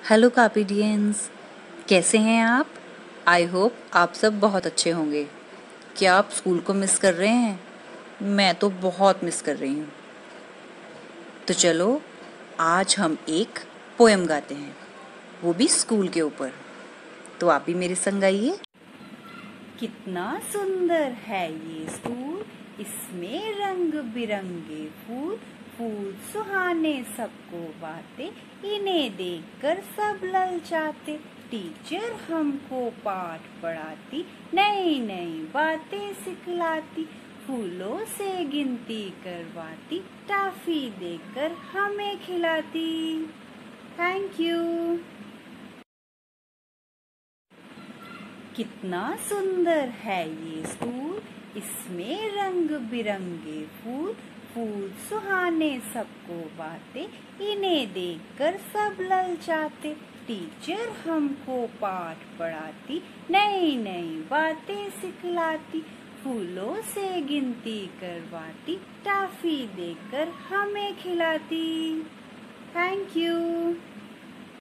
Hello कापीडियंस, कैसे हैं आप? आई होप आप सब बहुत अच्छे होंगे। क्या आप स्कूल को मिस कर रहे हैं? मैं तो बहुत मिस कर रही हूँ। तो चलो आज हम एक पोएम गाते हैं, वो भी स्कूल के ऊपर। तो आप भी मेरे संग आइए। कितना सुंदर है ये स्कूल, इसमें रंग बिरंगे फूल, फूल सुहाने सबको बातें, इन्हें देखकर सब ललचाते। टीचर हमको पाठ पढ़ाती, नई नई बातें सिखलाती, फूलों से गिनती करवाती, टॉफी देकर हमें खिलाती। Thank you. कितना सुंदर है ये स्कूल, इसमें रंग बिरंगे फूल, फूल सुहाने सबको बातें, इन्हें देखकर सब ललचाते। टीचर हमको पाठ पढ़ाती, नई नई बातें सिखलाती, फूलों से गिनती करवाती, टॉफी देकर हमें खिलाती। Thank you.